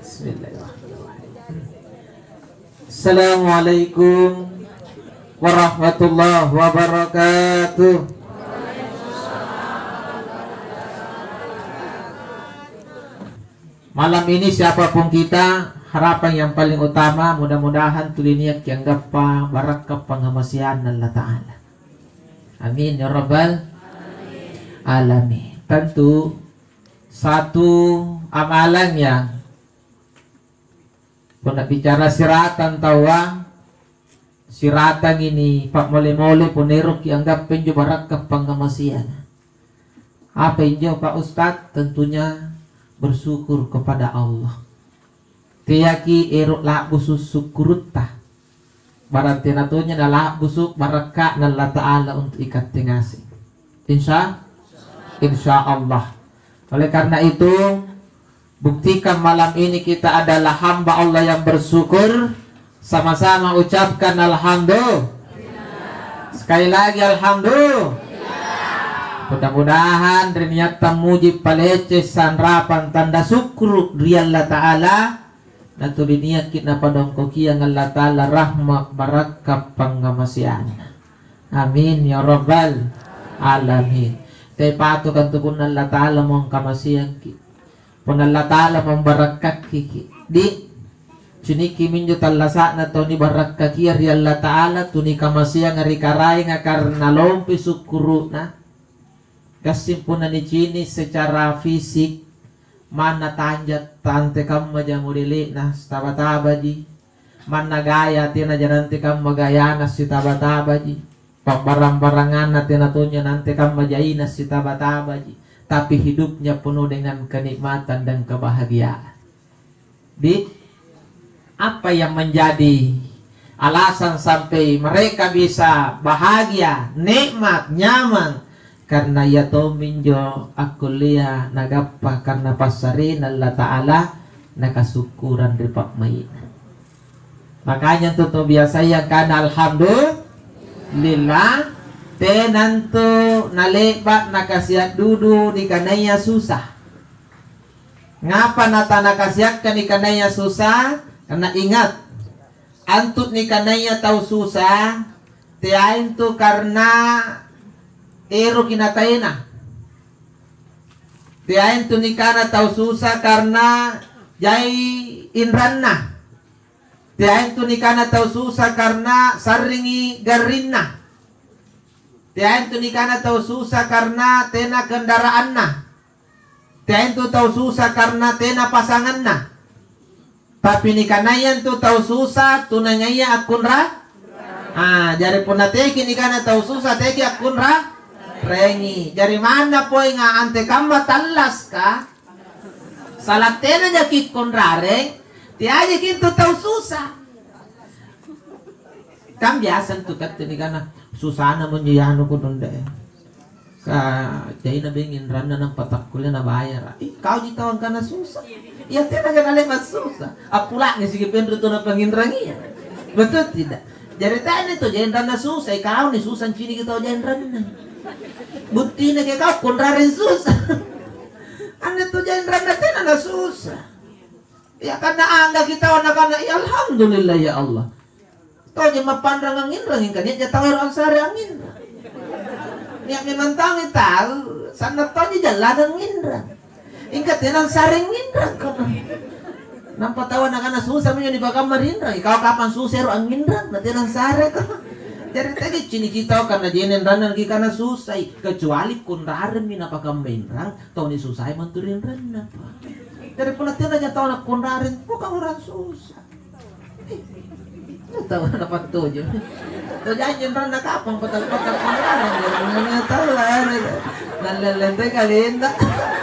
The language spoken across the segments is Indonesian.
Bismillahirrahmanirrahim. Assalamualaikum warahmatullahi wabarakatuh. Malam ini siapapun kita, harapan yang paling utama mudah-mudahan tuliniak yang gapa barakah pengamasian Allah Ta'ala. Amin ya rabbal alamin. Tentu satu amalan yang pernah bicara siratan tawa siratan ini Pak mole-mole puneruk yang gapa penjo barakah pengamasian. Apa injo Pak Ustadz? Tentunya bersyukur kepada Allah. Tiyaki eruk la busus syukurutah. Barang tenatunya adalah busuk barakah Allah Ta'ala untuk ikat tingasi. Insya Allah. Oleh karena itu, buktikan malam ini kita adalah hamba Allah yang bersyukur. Sama-sama ucapkan alhamdulillah. Sekali lagi alhamdulillah. Mudah-mudahan niat tamuji palece sanrapan tanda syukur dari Allah Ta'ala. Natu niat kita padang koki yang Allah Ta'ala rahmat barakah pangamasian. Amin ya rabbal alamin. Tay pato kanto pun Allah Ta'ala mong kamasian ki. Pun Allah Ta'ala mong barakah ki. Di cuniki minjo talasa na to ni barakah ki ari Allah Ta'ala tuni kamasian ari karay nga karna lompi sukuru na. Kesimpulan di sini secara fisik mana tanjat tante kamu aja mudili nah taba-tabaji mana gaya tina aja nanti kamu gaya nas si taba-tabaji barang-barangan nanti natunya nanti kamu jaina si taba-tabaji tapi hidupnya penuh dengan kenikmatan dan kebahagiaan. Di apa yang menjadi alasan sampai mereka bisa bahagia, nikmat, nyaman? Karena ya to minjo akulia nagapa karena pasarin Allah Ta'ala nakasukuran dari Pak Mai. Makanya tuh biasa ya kan alhamdulillah tenanto nalebat nakasiat dudu di kanaya susah. Ngapa nata nakasiat kan di kanaya susah? Karena ingat antut ni kanaya tahu susah tiain tuh karena ero kinataina. Tiain tunikana tau susah karena jai inranna. Tiain tunikana tau susah karena saringi garinna. Tiain tunikana tau susah karena tena kendaraanna. Tiain tu tau susah karena tena pasanganna. Tapi nikanayan tu tau susah tunangaya akun ra. Jadi pun nateki nikana tau susah teki akun ra. Rengi, dari mana poy nga ante kamba talas ka? Salat tena jakit konrare, ti aja kintu tau susah. Kam biasa tu kat ni kana susah na menyiyano ko donde. Ka jay na bingin rana ng patakkulya na bayar. Kau di tawang kana susah. Ya tena kana le mas susah. Apula ni sige pendro to na panginrangi. Betul tidak? Jadi tanya itu jangan rana susah. Kau ni susah cini kita jangan rana. Bukti na kaya kau konrarin susah. Ano to dyan ranatin na susah. Ya karena angga kita wana kana ya alhamdulillah ya Allah. To dyan mapandang ang inrangin ka niya tawar ang sari ang inrang. Niya mimantang ital sana to niya jalan ang inrang. Ingkat yan ang sari ang inrang ka na. Nampatawan na ka na susah mo yun ibagam marinrang. Ikaw kapan susero ang inrang natin ang sari ka. Jadi tadi cini kita karena jenen ranan kita karena susah kecuali kunraran mina pakambain rang tau ni susah manturin ranan. Dari pelatihan aja tau nak kunraran bukan orang susah. Tahu dapat tujuh. Tuh jangan ranan kapang patal-patal kunraran jangan tahu lah. Lelente kali enggak.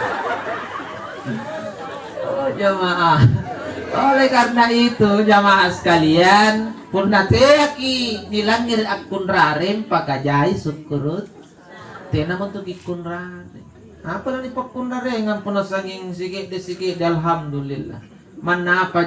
Oh jamaah. Oleh karena itu jamaah sekalian purna teaki nilangir akun rarim pakajai syukurut tena untuk ikun rarim apa nani pakun rarim ngan puna sanging sikit de alhamdulillah mana apa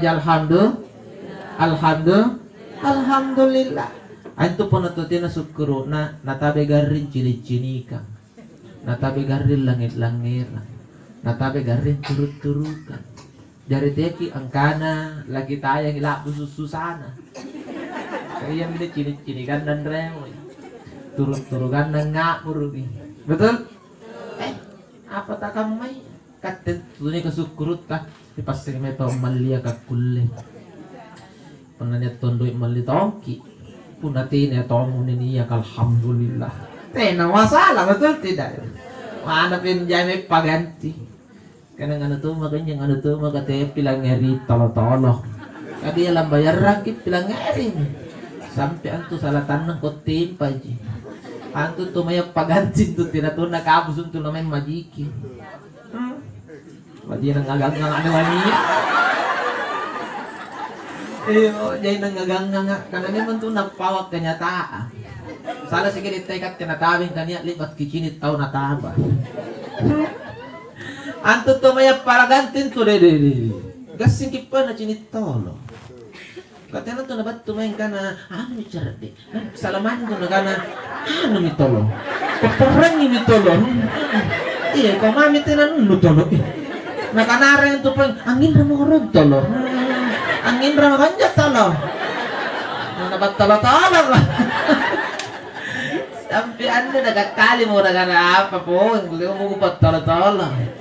alhamdulillah antu puna tu tena syukurut natabe garin cili-cinika natabe garin langit-langit natabe garin turut-turukan Jari teki angkana lagi tayang ilak susana. Kaya ini cini-cinikan dan remoy. Turun-turukan dan ngapur nih. Betul? Apa tak kamay? Katet tunya kesukurut kah? Dipasing meto malia kakulle. Penanya tondoi mali tongki. Punati ne tomu ni ya alhamdulillah. Tena masalah betul tidak? Mana pinjame paganti. Karena nganu tuh makanya nganu tuh makanya pilang ngeri tolo-tolo. Kadi alam bayar rakit pilang ngeri. Sampai antu salah tanah kau timpa ji. Antu tuh mayak paganti tuh tidak tuh nak kabus untuk namanya majiki. Wadi nang ngagang ada waniya. Jadi nang ngagang karena ini mentu napawak kenyataan. Salah sikit tekad kenatabing kaniya libat kicinit tau nataba. Antu to maya paragantin to de. Gasing kipa na cinit tolo. Katena to nabat to main kana ano mi cerde. Salaman to na kana ano mi tolo. Peperang mi tolo. Iya ko mami tenan nu tolo. Nakanare to pang angin ra mo rod tolo. Angin ra kanya tolo. Nabat tolo-tolo. Sampai anda nagkakali mo na kana apa po. Hindi mo gupat tolo-tolo.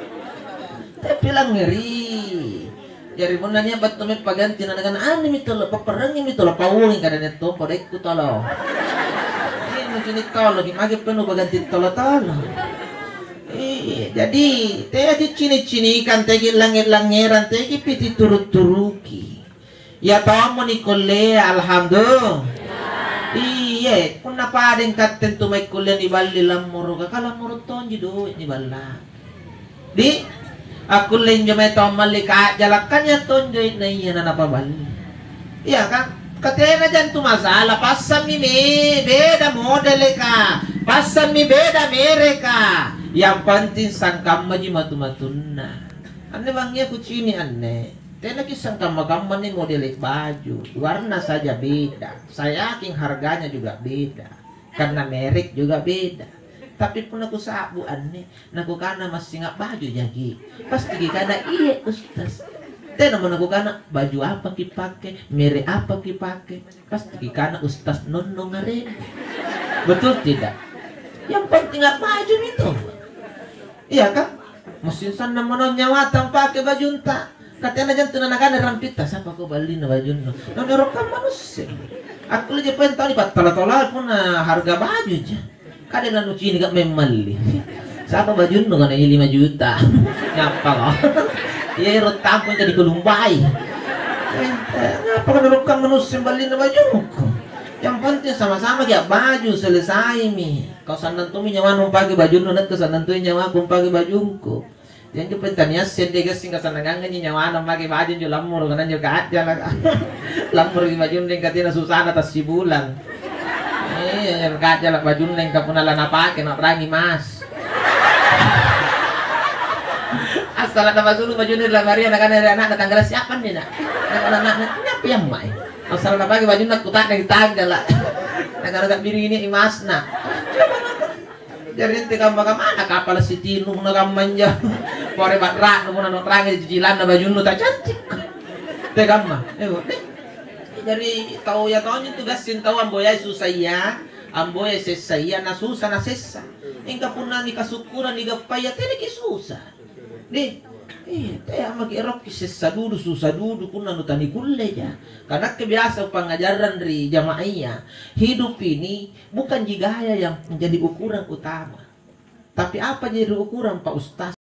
Tapi lang ngeri. Jadi mo na niya ba't may paganti na nagan ano mi tolo, paparang mi tolo, pawungin ka na nito, paday ko tolo. Hindi mo sinit tolo, gimagi pa no baganti tolo-tolo. Jadi, tega di cini-cinikan, tegi langir-langiran, tegi piti turut-turuki. Ya tao mo ni Kole, alhamdulillah. Iya, kung napading katen tumay Kole ni bali lamuro ka, kalamuro ton jido ni bala. Di, aku lain jomay tao malika, jalakannya ton joy na iya na napabali. Iya kan? Katena dyan tumasala, pasan mi beda model ka, pasan mi beda mere ka. Yang penting sangkam maji matu-matun na. Ane bangnya kucini ane. Tena kisangkam magamman ni model baju. Warna saja beda. Saya yakin harganya juga beda. Karena merek juga beda. Tapi pun aku sabu ane. Naku kana masih ngak baju jagi. Pasti kana iya ustaz. Tena mau naku kana baju apa kipake, merek apa kipake. Pasti kana ustaz nono ngaren. Betul tidak? Yang penting ngak baju itu. Iya kan? Mesin sana mono nyawatan pakai baju entah. Katanya jangan tunanakan rampita. Siapa kau beli na baju no? Nang kan manusia. Aku aja pengen tahu nih pat tala pun harga baju aja. Kadang lalu cini gak memali. Siapa baju no kan 5 juta. Ngapa loh? Iya rot tampon jadi kelumbai. Ngapa kan manusia beli na baju? Yang penting sama-sama ya baju selesai mi. Kau sandan tu mi nyawa numpagi baju nunat ke sandan tu nyawa kumpagi bajuku. Yang pentingnya sedih guys singkat sandangan ni nyawa numpagi baju jo lamur kanan jo kaat jalan. Lamur di baju neng katina susah atas si bulan. Yang kaat jalan baju neng kapuna lana pakai nak rangi mas. Asal ada baju baju ni dalam hari anak-anak datang kelas siapa ni nak? Anak-anak apa yang mai? Asal na pagi baju nak kutak ng tanggal lah. Nagaragat biri ini imas na. Jadi nanti kamu mana kapal si Tino nagamanja. Pore batra no nang rangi cicilan na baju nu ta cantik. Tega mah. Jadi tahu ya tahu itu gasin tahu amboyay susaya, amboyay sesaya na susah na sesa. Ingka pun nang ikasukuran igapaya tele ki susah. Di kaya mag-irok kisah dudu susah dudu pun nanutani kulle ya. Karena kebiasaan pengajaran dari jamaahnya, hidup ini bukan jigaya yang menjadi ukuran utama. Tapi apa jadi ukuran Pak Ustaz?